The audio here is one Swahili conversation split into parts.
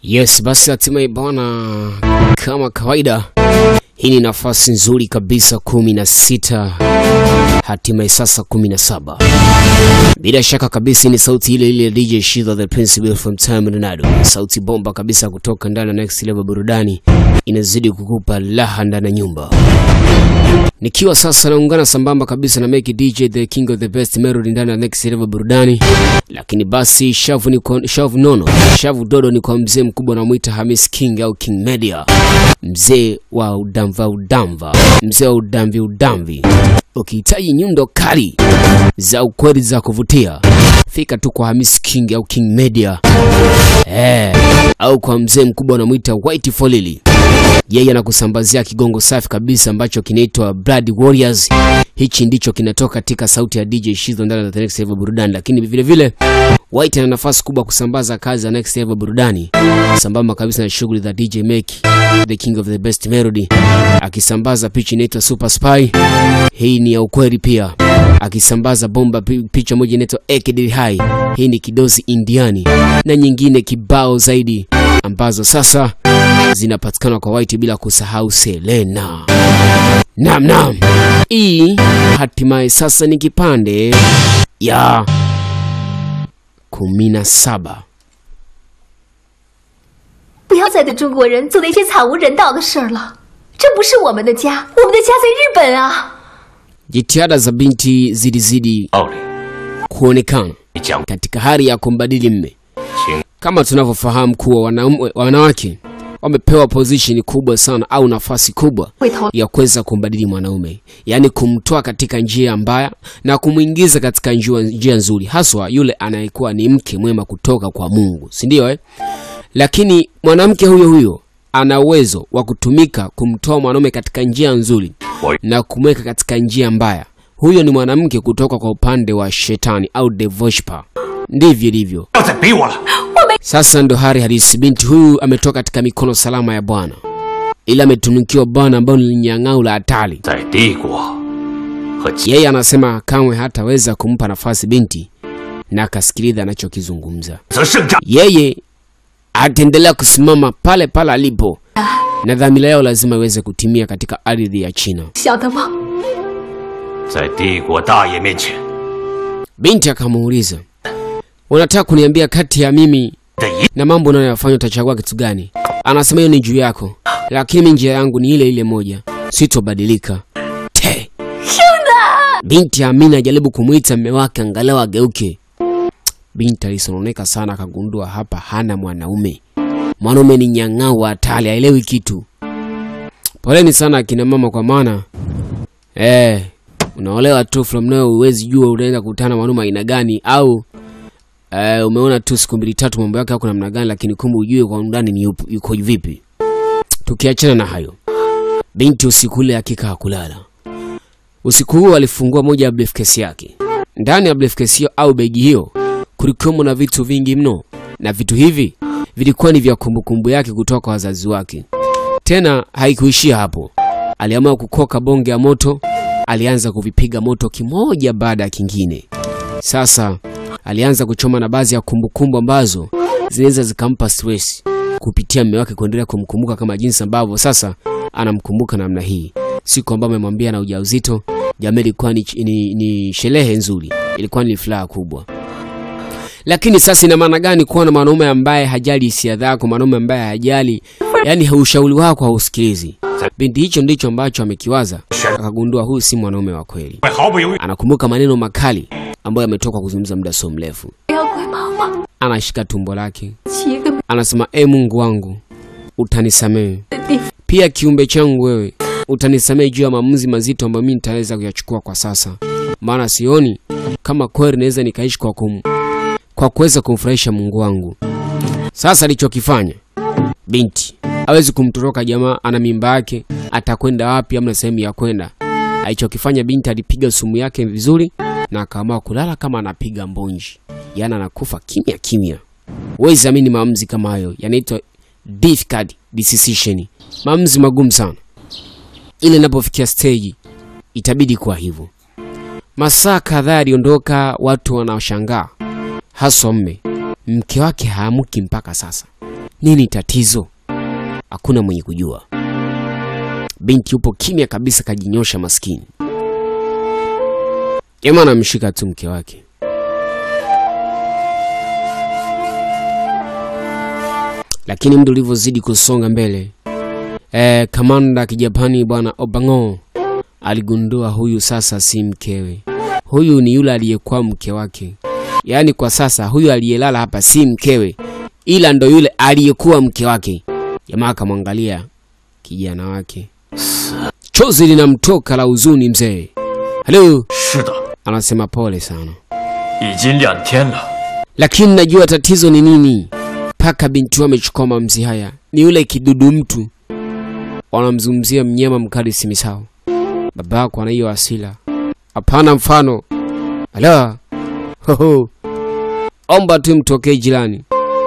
Yes, basi hatimaye bwana, kama kawaida hii ni nafasi nzuri kabisa 16. Hatimaye sasa 17. Bila shaka kabisa ni sauti ile ile DJ Shida the Principal from Time Ronaldo. Sauti bomba kabisa kutoka ndani ya Next Level Burudani, inazidi kukupa raha ndani ya nyumba. Nikiwa sasa naungana sambamba kabisa na Make DJ the King of the Best Melody ndani ya Next Level Burudani. Lakini basi shavu dodo ni kwa mzee mkubwa na muita Hamis King au King Media. Mzee wa udamva, mzee wa udamvi. Ukihitaji nyundo kali za ukweli za kuvutia, fika tu kwa Hamis King au King Media. Au kwa mzee mkubwa na muita White Folili. Yeye anakusambazia kigongo safi kabisa ambacho kinaitwa Blood Warriors. Hichi ndicho kinatoka katika sauti ya DJ Shizo ndani ya Next Level Burudani. Lakini vile vile White ana nafasi kubwa kusambaza kazi za Next Level Burudani sambamba kabisa na shughuli za DJ Make the King of the Best Melody, akisambaza picha inaitwa Super Spy. Hii ni ya ukweli pia. Akisambaza bomba picha moja inaitwa Ekidil High. Hii ni kidozi Indiani na nyingine kibao zaidi ambazo sasa zinapatikana kwa White, bila kusahau Selena. Naam. Hii hatimaye sasa ni kipande ya 17. 不要再对中国人做那些惨无人道的事了，这不是我们的家，我们的家在日本啊。 Jitihada za binti zidi kuonekana katika hali ya kumbadili mme. Kama tunavyofahamu kuwa wanawake wamepewa position kubwa sana au nafasi kubwa ya kuweza kumbadili mwanaume, yani kumtoa katika njia mbaya na kumuingiza katika njia nzuri, haswa yule anayekuwa ni mke mwema kutoka kwa Mungu, si ndio? Lakini mwanamke huyo ana uwezo wa kutumika kumtoa mwanaume katika njia nzuri na kumweka katika njia mbaya. Huyo ni mwanamke kutoka kwa upande wa shetani au devoshpa. Ndivyo ilivyo. Sasa ndo hari halisi. Binti huyu ametoka katika mikono salama ya Bwana, ila ametunikiwa Bwana ambao ni nyang'au la hatari. Yeye anasema kamwe hataweza kumpa nafasi binti, na akasikiliza anachokizungumza. Yeye ataendelea kusimama pale pale alipo, na dhamira yao lazima iweze kutimia katika ardhi ya China. Binti akamuuliza, unataka kuniambia kati ya mimi na mambo unayofanya utachagua kitu gani? Anasema hiyo ni juu yako, lakini mimi njia yangu ni ile ile moja, sitobadilika. Binti Amina ajaribu kumuita mume wake angalau ageuke. Binti alisononeka sana, akagundua hapa hana mwanaume. Mwanaume ni nyang'au hatari, haelewi kitu. Poleni sana akina mama, kwa maana unaolewa tu from nowhere, huwezi jua unaenda kukutana mwanaume aina gani, au umeona tu siku 2-3 mambo yake yako namna gani, lakini kumbe ujue kwa ndani ni yuko vipi. Tukiachana na hayo, binti usiku ule hakika hakulala. Usiku huo alifungua moja ya briefcase yake. Ndani ya briefcase hiyo au begi hiyo kulikuwa na vitu vingi mno, na vitu hivi vilikuwa ni vya kumbukumbu yake kutoka kwa wazazi wake. Tena haikuishia hapo. Aliamua kukoka bonge ya moto, alianza kuvipiga moto kimoja baada ya kingine. Sasa alianza kuchoma na baadhi ya kumbukumbu ambazo zinaweza zikampa stress kupitia mume wake kuendelea kumkumbuka kama jinsi ambavyo sasa anamkumbuka namna hii. Siku ambayo amemwambia na ujauzito, jamii ilikuwa ni sherehe nzuri, ilikuwa ni furaha kubwa. Lakini sasa ina maana gani kuwa na mwanaume ambaye hajali hisia zako, mwanaume ambaye hajali, yani ushauri wako hausikilizi? Binti hicho ndicho ambacho amekiwaza, akagundua huyu si mwanaume wa kweli. Anakumbuka maneno makali ambayo ametoka kuzungumza muda so mrefu. Anashika tumbo lake, anasema Mungu wangu utanisamehe, pia kiumbe changu wewe utanisamehe juu ya maamuzi mazito ambayo mimi nitaweza kuyachukua kwa sasa, maana sioni kama kweli naweza nikaishi kwa kuweza kumfurahisha Mungu wangu. Sasa alichokifanya binti, hawezi kumtoroka jamaa, ana mimba yake, atakwenda wapi? Amna sehemu ya kwenda. Alichokifanya binti, alipiga sumu yake vizuri na akaamua kulala kama anapiga mbonji, yana anakufa kimya. Wewe amini maamuzi kama hayo yanaitwa difficult decision, maamuzi magumu sana. Ile inapofikia stage itabidi kwa hivyo. Masaa kadhaa aliondoka, watu wanaoshangaa, haswa mke wake haamuki mpaka sasa. Nini tatizo? Hakuna mwenye kujua. Binti yupo kimya kabisa, kajinyosha maskini. Jamaa anamshika tu mke wake. Lakini muda ulivyozidi kusonga mbele, kamanda kijapani bwana Obango aligundua huyu sasa si mkewe. Huyu ni yule aliyekuwa mke wake. Yaani kwa sasa huyu aliyelala hapa si mkewe, ila ndo yule aliyekuwa mke wake. Jamaa akamwangalia kijana wake. Chozi linamtoka la huzuni mzee. Hello. Anasema pole sana. Lakini najua tatizo ni nini. Paka binti amechukua maamuzi haya. Ni yule kidudu mtu. Wanamzungumzia mnyama mkali simisao. Babako ana hiyo asila. Hapana mfano. Ala. Ho. Omba tu mtokee jirani.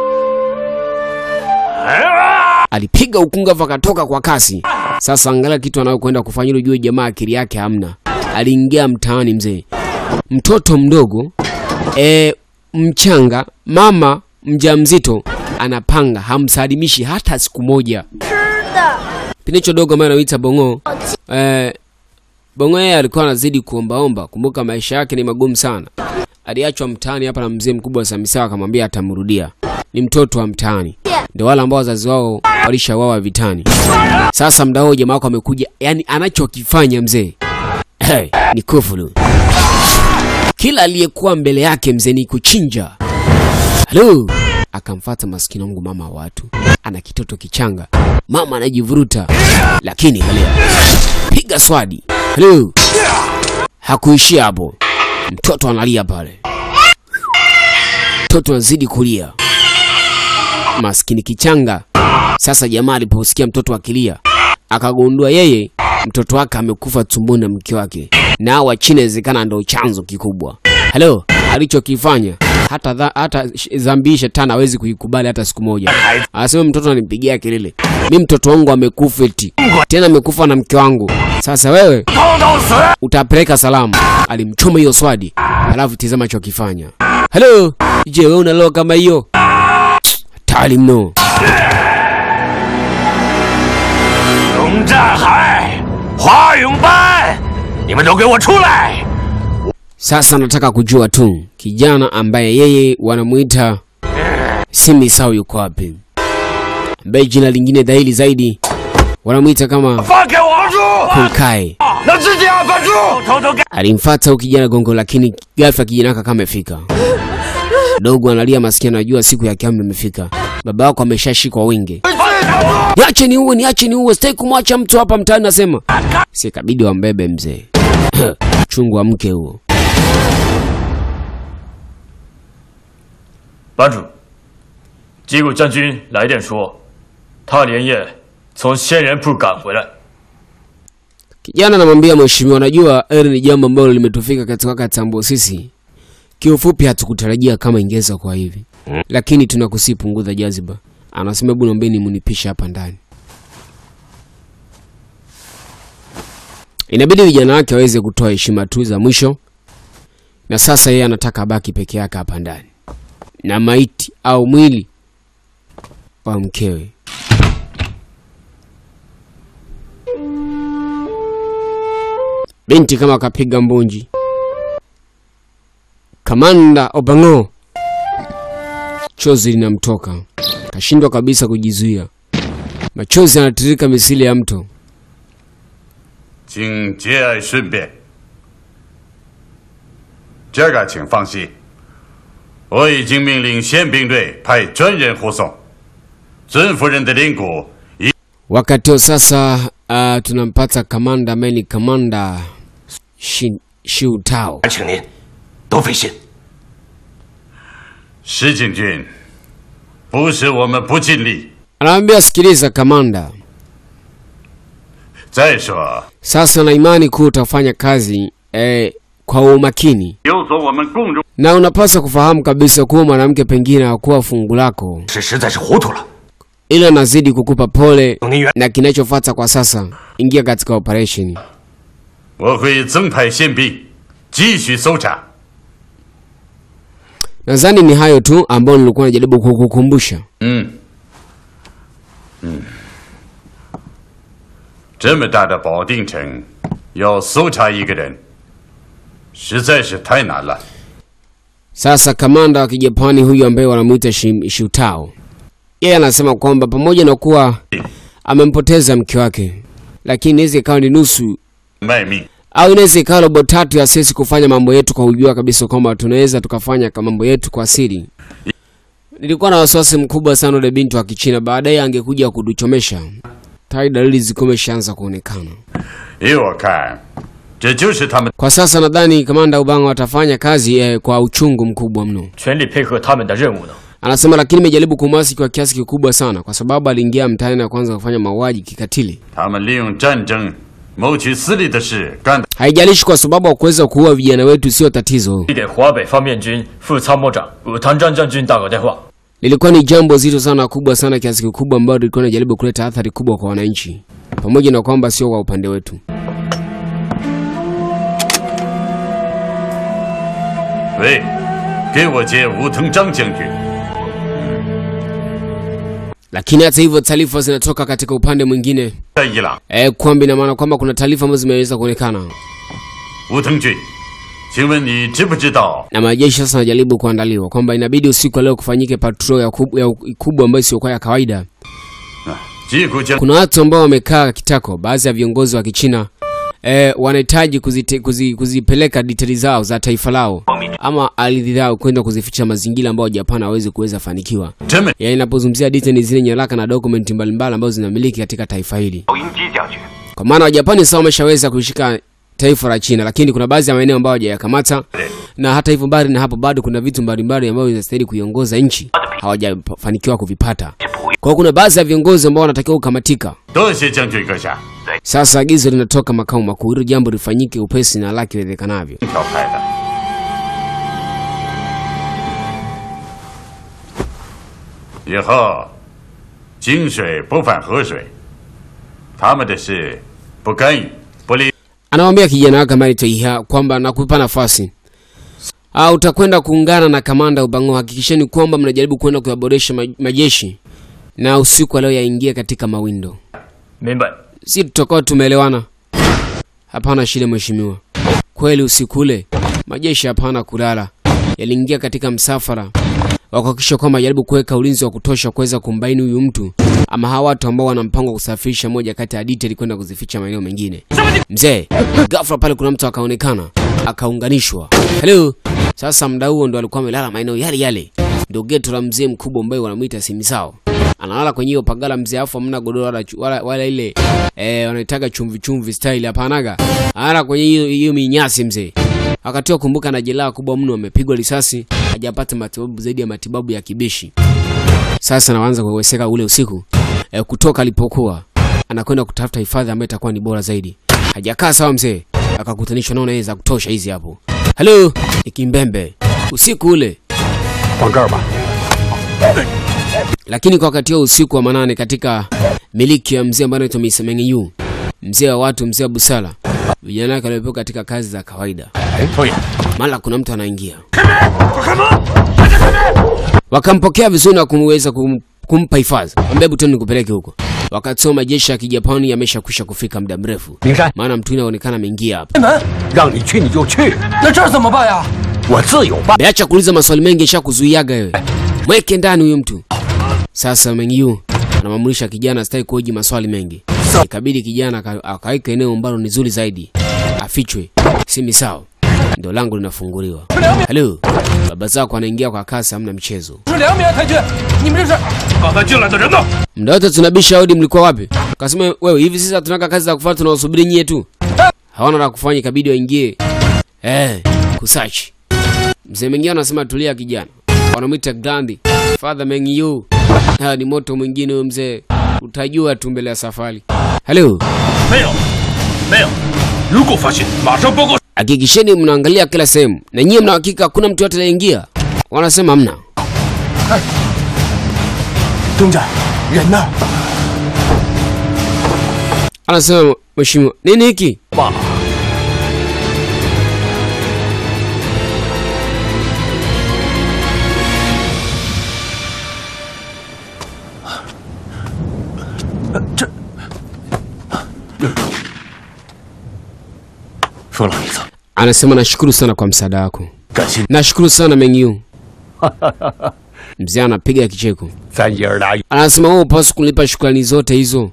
Alipiga ukunga vakatoka kwa kasi. Sasa angalia kitu anayokwenda kufanya, ujue jamaa akili yake hamna. Aliingia mtaani mzee. Mtoto mdogo mchanga, mama mjamzito anapanga, hamsalimishi hata siku moja. Pinicho dogo mwana anaitwa Bongo. Bongo yeye alikuwa anazidi kuombaomba. Kumbuka maisha yake ni magumu sana. Aliachwa mtaani hapa na mzee mkubwa wa Samisawa, akamwambia atamrudia. Ni mtoto wa mtaani. Ndio wale ambao wazazi wao walishawawa vitani. Sasa muda huo jamaa wako amekuja, yani anachokifanya mzee ni kufuru. Kila aliyekuwa mbele yake mzee ni kuchinja. Hello. Akamfuata maskini wangu mama wa watu. Ana kitoto kichanga. Mama anajivuruta. Lakini angalia. Piga swadi. Hello. Hakuishia hapo. Mtoto analia pale. Mtoto anazidi kulia. Maskini kichanga. Sasa jamaa aliposikia mtoto akilia, akagundua yeye mtoto wake amekufa tumboni na mke wake. Na wa chini inawezekana ndio chanzo kikubwa. Hello, alichokifanya hata dhambi shetani hawezi kuikubali hata siku moja. Anasema mtoto ananipigia kelele. Mimi mtoto wangu amekufa eti. Tena amekufa na mke wangu. Sasa wewe utapeleka salamu. Alimchoma hiyo swadi. Alafu tizama alichokifanya. Hello, je, wewe unaloa kama hiyo? Tali mno. Sasa nataka kujua tu kijana ambaye yeye wanamuita Simisao yuko wapi? Ambaye jina lingine dhahiri zaidi wanamuita kama Kukai. Alimfuata kijana gongo, lakini ghafla kijana kama amefika. Dogo analia maskini, anajua siku yake imefika. Baba wako ameshashikwa wingi. Niache ni uwe, sitaki kumwacha mtu hapa mtaani nasema. Si kabidi wambebe mzee. Chungu wa mke huo. 班主，吉谷将军来电说，他连夜从仙人铺赶回来。 Kijana anamwambia mheshimiwa, najua ni jambo ambalo limetufika katika wakati ambao sisi kiufupi hatukutarajia kama ingeza kwa hivi. Lakini tunakusipunguza jaziba. Anasema hebu naombeni munipisha hapa ndani. Inabidi vijana wake waweze kutoa heshima tu za mwisho. Na sasa yeye anataka baki peke yake hapa ndani na maiti au mwili wa mkewe. Binti kama kapiga mbunji. Kamanda Obango. Chozi linamtoka. Kashindwa kabisa kujizuia. Machozi yanatiririka misili ya mto. 请节哀顺变。这个请放心，我已经命令宪兵队派专人护送。尊夫人的灵骨。 Wakati sasa tunampata kamanda ambaye ni kamanda Shiu Tao. 请您多费心。 石井军，不是我们不尽力。 Anaambia sikiliza kamanda. 再说 Sasa na imani kuu utafanya kazi kwa umakini. 有所我们共中。 Na unapaswa kufahamu kabisa kuwa mwanamke pengine hakuwa fungu lako. 实在是糊涂了。 Ila nazidi kukupa pole na kinachofuata kwa sasa. Ingia katika operation. 我会增派宪兵继续搜查。 Nadhani ni hayo tu ambao nilikuwa najaribu kukukumbusha. 这么大的保定城，要搜查一个人，实在是太难了。 Sasa kamanda wa Kijapani huyu ambaye wanamuita Shutao, yeye anasema kwamba pamoja na kuwa amempoteza mke wake, lakini inaweza ikawa ni nusu au inaweza ikawa robo tatu ya sisi kufanya mambo yetu kwa ujua kabisa kwamba tunaweza tukafanya mambo yetu kwa siri. Nilikuwa na wasiwasi mkubwa sana yule binti wa Kichina baadaye angekuja kuduchomesha. Tayari dalili zikomeshaanza kuonekana. Kwa sasa nadhani kamanda Ubanga watafanya kazi kwa uchungu mkubwa mno. Anasema lakini nimejaribu kumwasi kwa kiasi kikubwa sana kwa sababu aliingia mtaani na kwanza kufanya mauaji kikatili. Haijalishi kwa sababu wa kuweza kuua vijana wetu sio tatizo. Lilikuwa ni jambo zito sana kubwa sana kiasi kikubwa ambalo lilikuwa linajaribu kuleta athari kubwa kwa wananchi. Pamoja na kwamba sio wa upande wetu. Lakini hata hivyo taarifa zinatoka katika upande mwingine. Kwamba ina maana kwamba kuna taarifa ambazo zimeweza kuonekana. Na majeshi sasa yanajaribu kuandaliwa kwamba inabidi usiku leo kufanyike patrol ya kubwa ambayo sio kwa ya kawaida. Kuna watu ambao wamekaa kitako, baadhi ya viongozi wa Kichina wanahitaji kuzipeleka details zao za taifa lao ama ardhi zao kwenda kuzificha mazingira ambayo Japan hawezi kuweza fanikiwa. Yaani inapozungumzia details zile nyaraka na document mbalimbali ambazo zinamiliki katika taifa hili. Kwa maana Japan sasa wameshaweza kushika taifa la China, lakini kuna baadhi ya maeneo ambayo hawajayakamata, na hata hivyo mbali na hapo bado kuna vitu mbalimbali ambavyo vinastahili kuiongoza nchi hawajafanikiwa kuvipata. Kwa hiyo kuna baadhi ya viongozi ambao wanatakiwa kukamatika. Sasa agizo linatoka makao makuu, hilo jambo lifanyike upesi na haraka iwezekanavyo. Anamwambia kijana wake Mari Toiha kwamba nakupa nafasi. Utakwenda kuungana na kamanda Ubango, hakikisheni kwamba mnajaribu kwenda kuyaboresha majeshi na usiku leo yaingie katika mawindo. Si tutakuwa tumeelewana? Hapana shida mheshimiwa. Kweli usiku ule majeshi hapana kulala. Yaliingia katika msafara. Wakahakikisha kwamba jaribu kuweka ulinzi wa kutosha kuweza kumbaini huyu mtu ama hawa watu ambao wana mpango wa kusafirisha moja kati ya detail kwenda kuzificha maeneo mengine. Mzee, ghafla pale kuna mtu akaonekana, akaunganishwa. Hello. Sasa muda huo ndo alikuwa amelala maeneo yale. Ndio geto la mzee mkubwa ambaye wanamuita Simisao. Analala kwenye hiyo pagala mzee, afu hamna godoro wala ile wanaitaga chumvi style hapanaga. Analala kwenye hiyo minyasi mzee. Akatiwa kumbuka na jeraha kubwa mno, amepigwa risasi, hajapata matibabu zaidi ya matibabu ya kibishi. Sasa anaanza kuweseka ule usiku. Kutoka alipokuwa anakwenda kutafuta hifadhi ambayo itakuwa ni bora zaidi. Hajakaa sawa mzee, akakutanishwa naona yeye za kutosha hizi hapo. Hello, Ikimbembe. Usiku ule. Wangarba. Lakini kwa wakati usiku wa manane katika miliki ya mzee ambaye anaitwa Misemengiyu, mzee wa watu, mzee wa busara, vijana wake waliopewa katika kazi za kawaida. Mara kuna mtu anaingia. Wakampokea vizuri na kumweza kumpa hifadhi. Ambaye tuni nikupeleke huko. Wakati majeshi ya Kijapani yameshakwisha kufika muda mrefu. Maana mtu anaonekana ameingia hapa. Acha kuuliza maswali mengi, nishakuzuiaga wewe. Mweke ndani huyo mtu. Sasa Mengiyu anamamrisha kijana asitaki kuhoji maswali mengi. Ikabidi kijana akaweka eneo ambalo ni zuri zaidi. Afichwe. Simisao. Ndio lango linafunguliwa. Hello. Baba zako anaingia kwa kasi, hamna mchezo. Muda wote tunabisha hodi, mlikuwa wapi? Akasema wewe, hivi sisi tunaka kazi za kufanya, tunawasubiri nyie tu. Hawana la kufanya, ikabidi waingie. Kusachi. Mzee Mengiyu anasema tulia kijana. Wanamuita Gandhi. Father Mengiyu. Ni moto mwingine huyo mzee. Utajua tu mbele ya safari. Hello. Meo. Ruko fashi. Masha. Hakikisheni mnaangalia kila sehemu. Na nyie mna hakika kuna mtu yote anaingia? Wanasema hamna. Dongja, rena. Anasema mheshimiwa, nini hiki? 这，风老爷子， Anasema nashukuru sana kwa msaada wako. 感谢 Nashukuru sana Mengyu. Mzee anapiga kicheko. 咱爷儿俩。 Anasema wewe upaswi kulipa shukrani zote hizo.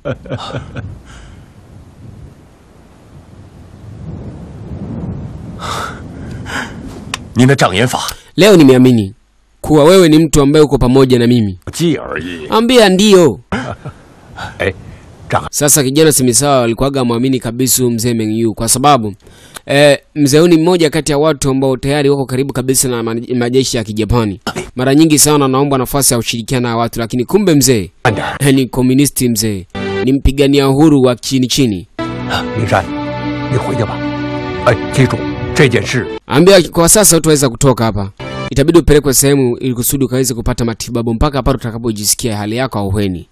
您的障眼法， Leo nimeamini kuwa wewe ni mtu ambaye uko pamoja na mimi. 技而已。 Ambia ndio. 哎，障 Sasa kijana Simisawa alikuwaga muamini kabisa mzee Mengyu kwa sababu mzee huyu ni mmoja kati ya watu ambao tayari wako karibu kabisa na majeshi ya Kijapani. Mara nyingi sana anaomba nafasi ya ushirikiano na watu, lakini kumbe mzee ni komunisti, mzee ni mpigania uhuru wa chini chini. 明山，你回去吧。哎，记住这件事。 Ambia kwa sasa utaweza kutoka hapa. Itabidi upelekwe sehemu ili kusudi ukaweze kupata matibabu mpaka pale utakapojisikia hali yako auheni.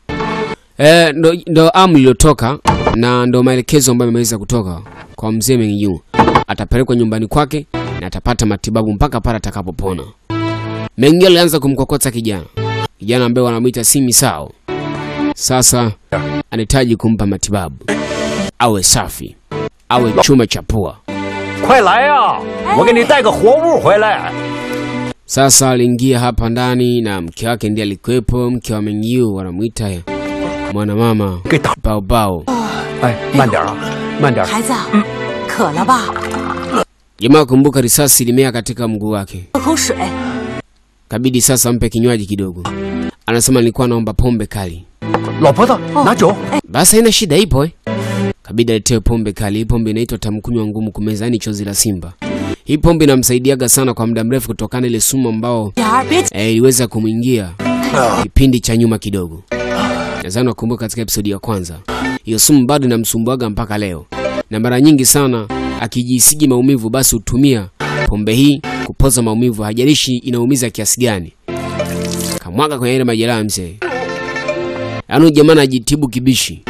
Ndo amri iliyotoka na ndo maelekezo ambayo yameweza kutoka kwa mzee Mengyu. Atapelekwa nyumbani kwake na atapata matibabu mpaka pale atakapopona. Mengyu alianza kumkokota kijana. Kijana ambaye wanamuita Simisao. Sasa anahitaji kumpa matibabu. Awe safi. Awe chuma cha pua. 快来呀！我给你带个活物回来。 Sasa aliingia hapa ndani na mke wake ndiye alikuwepo, mke wa Mengyu wanamuita mwana mama Bao Bao. 哎，慢点啊，慢点。 孩子，渴了吧？ Jamaa kumbuka risasi ilimea katika mguu wake. 喝口水。 Kabidi sasa mpe kinywaji kidogo. Anasema nilikuwa naomba pombe kali. 老婆子，拿酒。 Basi haina shida, ipo Kabidi aletewe pombe kali. Hii pombe inaitwa tamkunywa ngumu kumeza, yani chozi la simba. Hii pombe inamsaidiaga sana kwa muda mrefu kutokana ile sumu ambao iliweza kumwingia kipindi cha nyuma kidogo. Nadhani nakumbuka katika episodi ya kwanza. Hiyo sumu bado inamsumbuaga mpaka leo. Na mara nyingi sana akijisiji maumivu basi hutumia pombe hii kupoza maumivu, hajalishi inaumiza kiasi gani. Kamwaga kwenye ile majeraha mzee. Yaani jamaa anajitibu kibishi.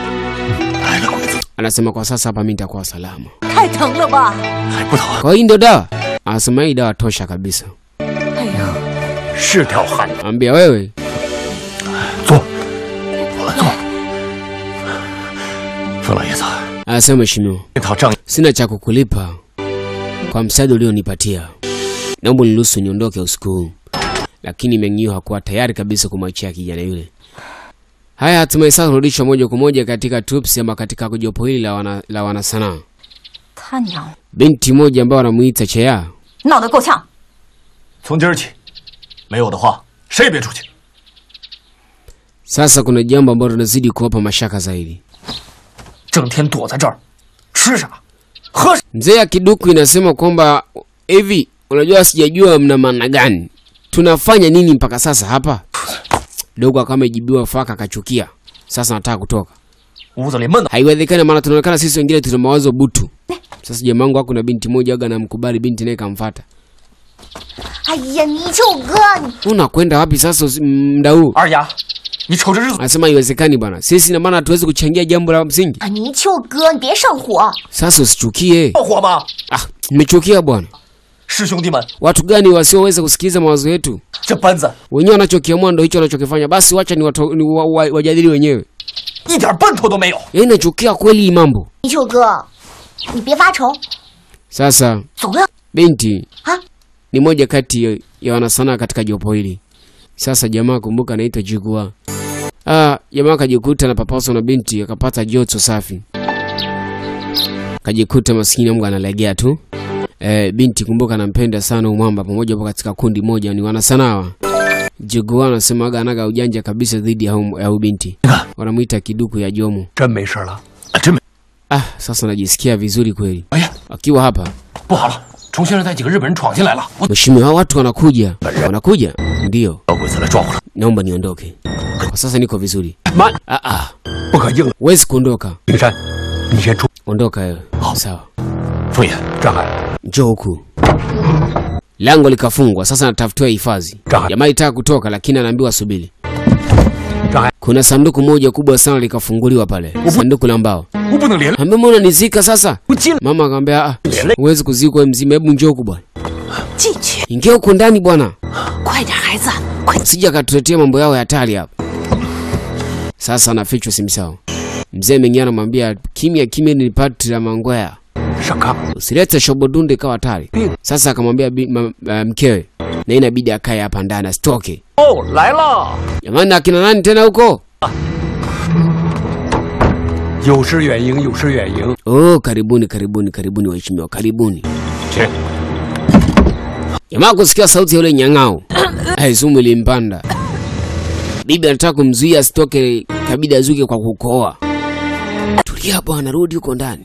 Anasema kwa sasa hapa mimi nitakuwa salama. 太疼了吧？ 还不疼？ Kwa hiyo ndio dawa. Anasema hii dawa tosha kabisa. 哎呀， 是条汉子。 Ambia wewe. 坐，坐。风老爷子， Anasema mheshimiwa, 这套仗义 sina cha kukulipa kwa msaada ulionipatia. Naomba niruhusu niondoke usiku huu. Lakini Mengyu hakuwa tayari kabisa kumwachia kijana yule. Haya, hatimaye sasa rudishwa moja kwa moja katika troops ama katika jopo hili la wanasanaa. 他娘， Binti moja ambaye wanamuita Cheya. 闹得够呛。 从今儿起，没有的话，谁也别出去。 Sasa kuna jambo ambalo linazidi kuwapa mashaka zaidi. 整天躲在这儿，吃啥？喝啥？ Mzee ya Kiduku inasema kwamba hivi, unajua sijajua mna maana gani. Tunafanya nini mpaka sasa hapa? Dogo kama ijibiwa faka akachukia. Sasa nataka kutoka. 屋子里闷的。 Haiwezekani maana tunaonekana sisi wengine tuna mawazo butu. Sasa jamaa wangu kuna binti moja aga namkubali, binti naye kamfuata. 哎呀，泥鳅哥， Unakwenda wapi sasa muda huu? 二丫，你瞅这日子， Anasema haiwezekani bwana. Sisi na maana hatuwezi kuchangia jambo la msingi. 泥鳅哥，你别上火。 Sasa usichukie. 爆火吗？ Ah, nimechukia bwana. 师兄弟们， Watu gani wasioweza kusikiliza mawazo yetu? 这班子 Wenyewe wanachokiamua ndio hicho wanachokifanya. Basi wacha wajadili wenyewe. 一点奔头都没有。 Yaani nachukia kweli hii mambo. 泥鳅哥，你别发愁， Sasa 总要 binti 啊， ni moja kati ya wanasanaa katika jopo hili. Sasa jamaa kumbuka anaitwa Jigua. Jamaa akajikuta na papaso na binti akapata joto safi. Kajikuta maskini Mungu analegea tu. Binti kumbuka anampenda sana umwamba pamoja hapo katika kundi moja ni wanasanaa. Jigua anasemaga anaga ujanja kabisa dhidi ya binti. Wanamuita Kiduku ya Jomo. 真没事了，真没。 Sasa najisikia vizuri kweli. 哎呀， Akiwa hapa. 不好了，重新让带几个日本人闯进来了。我 Mheshimiwa, watu wanakuja. Wanakuja? Ndio. 老鬼子来抓我了。 Naomba niondoke. Kwa sasa niko vizuri. 慢，不可硬了。 Huwezi kuondoka. 明山，你先出。 Ondoka wewe. Sawa. 凤野，张海， Njoo huku. Lango likafungwa. Sasa natafutiwa hifadhi. Jamaa alitaka kutoka lakini anaambiwa subiri. Kuna sanduku moja kubwa sana likafunguliwa pale. Sanduku la mbao. 我不能连累。 Ambia mbona nizika sasa? 我进来。 Mama akamwambia huwezi kuzikwa mzima, hebu njoo huku bwana. 进去， Ingia huko ndani bwana. 快点，孩子，快！ Sija katuletea mambo yao ya hatari hapa. Sasa anafichwa Simsao. Mzee Meng'io anamwambia kimya kimya, nipate la mangwea. Shaka. Usilete shobodunde ikawa hatari. Sasa akamwambia mkewe, na inabidi akae hapa ndani asitoke. Oh, laila. Jamani, akina nani tena huko? 有失远迎，有失远迎。 Oh, karibuni karibuni karibuni waheshimiwa, karibuni. Che. Jamaa kusikia sauti ya yule nyang'ao. Sumu ilimpanda. Bibi anataka kumzuia asitoke, kabidi azuke kwa kukoa. Tulia bwana, rudi huko ndani.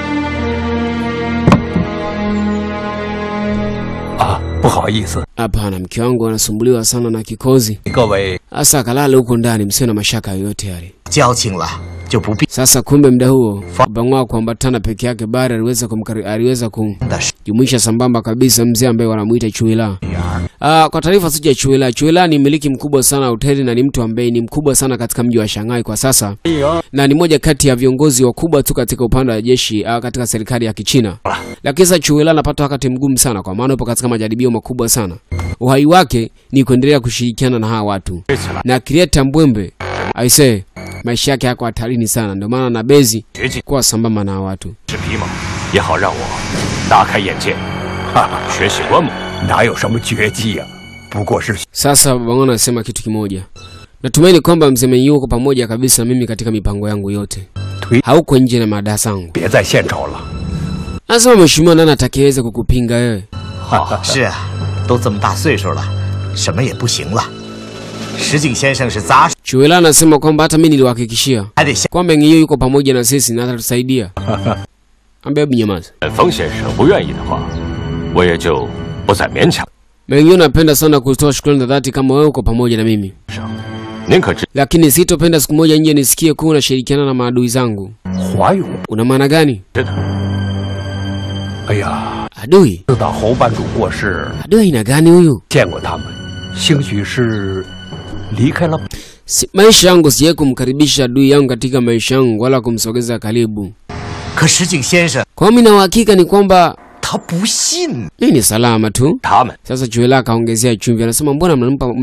啊，不好意思， Hapana, mke wangu anasumbuliwa sana na kikozi. 各位 Asa kalala huko ndani, msio na mashaka yoyote yale. 交情了就不必 Sasa kumbe muda huo Bang'oa kuambatana peke yake bari aliweza kumjumuisha sambamba kabisa mzee ambaye wanamuita Chuila. Kwa taarifa sija Chuila ni mmiliki mkubwa sana hoteli na ni mtu ambaye ni mkubwa sana katika mji wa Shanghai kwa sasa. Na ni moja kati ya viongozi wakubwa tu katika upande wa jeshi katika serikali ya Kichina. Lakini sasa Chuila anapata wakati mgumu sana kwa maana yupo katika majaribio makubwa sana. Uhai wake ni kuendelea kushirikiana na hawa watu. Na Creator Mbwembe aisee maisha yake yako hatarini sana, ndio maana na bezi kwa sambamba na watu. 是皮毛，也好让我大开眼界，学习观摩。哪有什么绝技呀？不过是 Sasa Bang'oa anasema kitu kimoja. Natumaini kwamba mzee Meng'io yuko pamoja kabisa na mimi katika mipango yangu yote. Hauko nje na mada zangu. 别再献丑了。 Sasa mheshimiwa, nani atakayeweza kukupinga wewe? 是啊，都这么大岁数了，什么也不行了。石井先生是杂耍， Chuela anasema kwamba hata mimi niliwahakikishia 还得下 kwamba Meng'io yuko pamoja na sisi na atatusaidia. Ambia mnyamaza. 冯先生不愿意的话，我也就不再勉强。 Meng'io napenda sana kutoa shukrani za dhati kama wewe uko pamoja na mimi. 您可知 Lakini sitopenda siku moja nje nisikie kuwa unashirikiana na maadui zangu. 华勇？ Una maana gani? 真的。哎呀， Adui? 自打侯班主过世， Adui aina gani huyu? 见过他们，兴许是离开了。 Maisha yangu siye kumkaribisha adui yangu katika maisha yangu wala kumsogeza karibu. 可石井先生 Kwa mimi na uhakika ni kwamba 他不信。 mimi ni salama tu. 他们 Sasa Chuela akaongezea chumvi, anasema mbona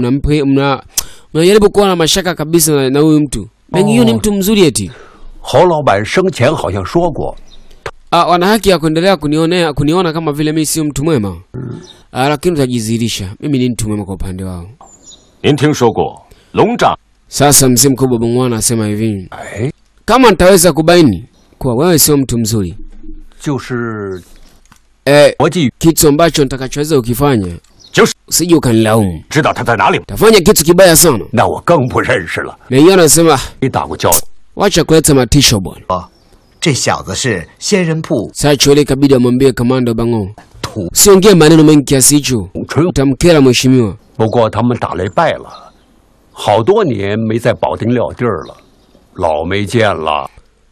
mnajaribu kuwa na mashaka kabisa na huyu mtu? Meng'io ni mtu mzuri eti. 侯老板生前好像说过， Wana haki ya kuendelea kuniona kama vile mimi sio mtu mwema. Lakini utajizirisha, mimi ni mtu mwema kwa upande wao. 您听说过龙掌？ Sasa mzee mkubwa Bang'oa anasema hivi, 哎， kama nitaweza kubaini kuwa wewe sio mtu mzuri, 就是 eh, 国际 kitu ambacho nitakachoweza ukifanya 就是 usije ukanilaumu. 知道他在哪里吗？ Tafanya kitu kibaya sana. 那我更不认识了。 Meng'io anasema 没打过交道， wacha kuleta matisho bwana. 这小子是仙人铺 Sasa Chuela ikabidi amwambie kamanda Bang'oa, 土， siongee maneno mengi kiasi hicho, 纯。 utamkera mheshimiwa. 不过他们打擂败了，好多年没在保定撂地儿了，老没见了。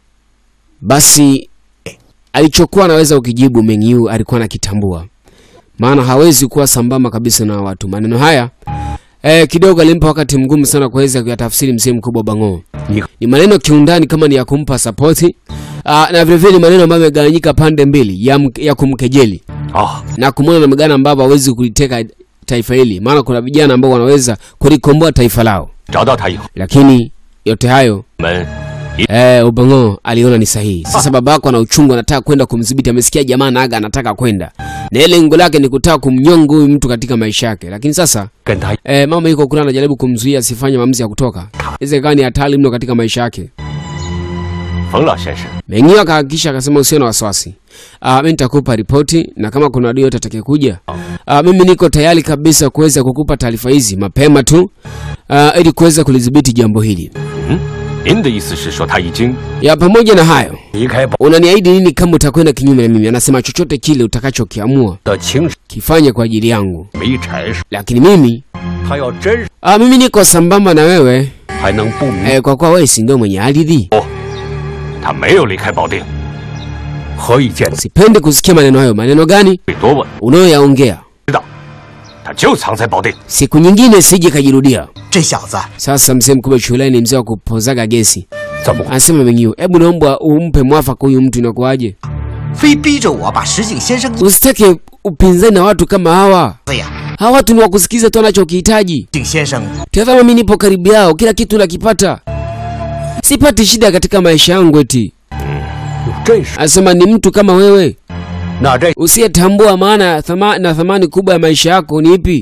Basi alichokuwa anaweza ukijibu Meng'io alikuwa anakitambua, maana hawezi kuwa sambamba kabisa na watu. Maneno haya kidogo alimpa wakati mgumu sana kuweza kuyatafsiri mzee mkubwa Bang'oa. Ni maneno kiundani kama ni ya kumpa sapoti, na vile vile maneno ambayo yamegawanyika pande mbili ya kumkejeli 啊， na kumwona namna gani ambavyo hawezi kuliteka taifa hili, maana kuna vijana ambao wanaweza kulikomboa taifa lao. 找到他以后， Lakini yote hayo 我们 Bang'oa aliona ni sahihi. Sasa babako ana uchungu, anataka kwenda kumdhibiti. Amesikia jamaa naga anataka kwenda, na ile lengo lake ni kutaka kumnyonga huyu mtu katika maisha yake. Lakini sasa 跟他 mama yuko kule anajaribu kumzuia asifanye maamuzi ya kutoka. Hizo ikawa ni hatari mno katika maisha yake. 冯老先生， Meng'io akahakikisha akasema usiwe na wasiwasi. Mimi nitakupa ripoti na kama kuna adui yote atakayekuja, mimi niko tayari kabisa kuweza kukupa taarifa hizi mapema tu ili kuweza kulidhibiti jambo hili. 您的意思是说他已经 Ya pamoja na hayo, 离开保 unaniahidi nini kama utakwenda kinyume na mimi? Anasema chochote kile utakachokiamua 的情史 kifanye kwa ajili yangu. 没柴烧， Lakini mimi 他要真是 mimi niko sambamba na wewe 还能不明 kwa kuwa wewe si ndio mwenye ardhi. 他没有离开保定，何以见 Sipendi kusikia maneno hayo. Maneno gani 会多问？ unayoyaongea? 知道，他就藏在保定。 Siku nyingine sije kajirudia. 这小子 Sasa mzee mkubwa Chuela ni mzee wa kupozaga gesi. 怎么会？ Anasema Meng'io, hebu naomba umpe mwafaka huyu mtu, inakuaje? 非逼着我把石井先生 Usitake upinzani na watu kama hawa. 子呀， Hawa watu ni wakusikiza tu wanachokihitaji. 井先生 Tazama mimi nipo karibu yao, kila kitu nakipata. Sipati shida katika maisha yangu eti. Asema ni mtu kama wewe. Usiyetambua maana na thamani kubwa ya maisha yako ni ipi?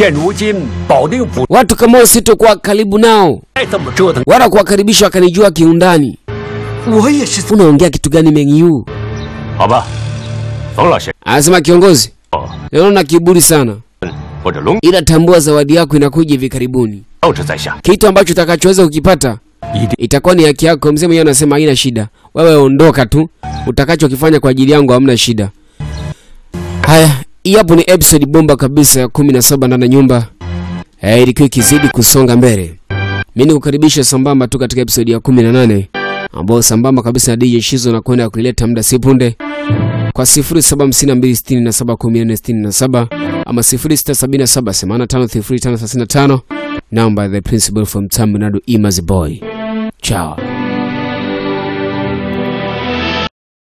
Watu kama usitokuwa karibu nao. Wala kuwakaribisha wakanijua kiundani. Unaongea kitu gani Meng Yu? Anasema kiongozi. Naona kiburi sana. Ila tambua zawadi yako inakuja hivi karibuni. Kitu ambacho utakachoweza kukipata itakuwa ni haki yako. Mzee mwenyewe anasema haina shida. Wewe ondoka tu. Utakachokifanya kwa ajili yangu hamna shida. Haya, hii hapo ni episode bomba kabisa ya 17 ndani ya nyumba. Ilikuwa ikizidi kusonga mbele. Mimi nikukaribisha sambamba tu katika episode ya 18 ambao sambamba kabisa na DJ Shizo na kwenda kuleta muda si punde kwa 0752671467 ama 0677850535 number the principal from Tamil Nadu Imazi Boy. Ciao.